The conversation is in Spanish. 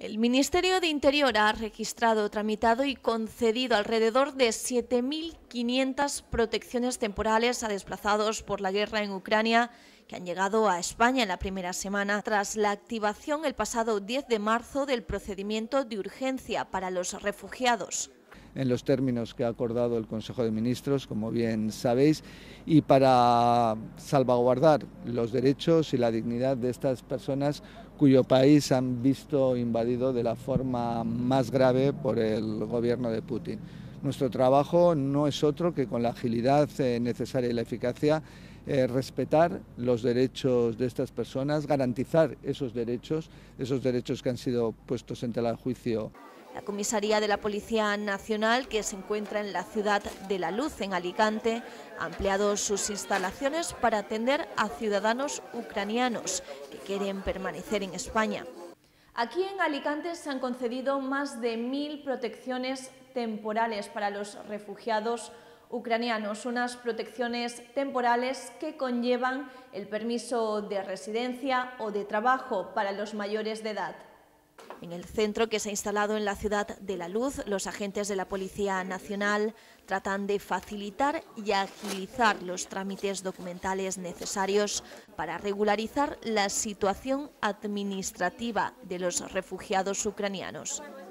El Ministerio de Interior ha registrado, tramitado y concedido alrededor de 7.500 protecciones temporales a desplazados por la guerra en Ucrania que han llegado a España en la primera semana tras la activación el pasado 10 de marzo del procedimiento de urgencia para los refugiados. En los términos que ha acordado el Consejo de Ministros, como bien sabéis, y para salvaguardar los derechos y la dignidad de estas personas cuyo país han visto invadido de la forma más grave por el gobierno de Putin. Nuestro trabajo no es otro que, con la agilidad necesaria y la eficacia, respetar los derechos de estas personas, garantizar esos derechos que han sido puestos en tela de juicio. La comisaría de la Policía Nacional, que se encuentra en la ciudad de La Luz, en Alicante, ha ampliado sus instalaciones para atender a ciudadanos ucranianos que quieren permanecer en España. Aquí en Alicante se han concedido más de 1.000 protecciones temporales para los refugiados ucranianos, unas protecciones temporales que conllevan el permiso de residencia o de trabajo para los mayores de edad. En el centro, que se ha instalado en la ciudad de La Luz, los agentes de la Policía Nacional tratan de facilitar y agilizar los trámites documentales necesarios para regularizar la situación administrativa de los refugiados ucranianos.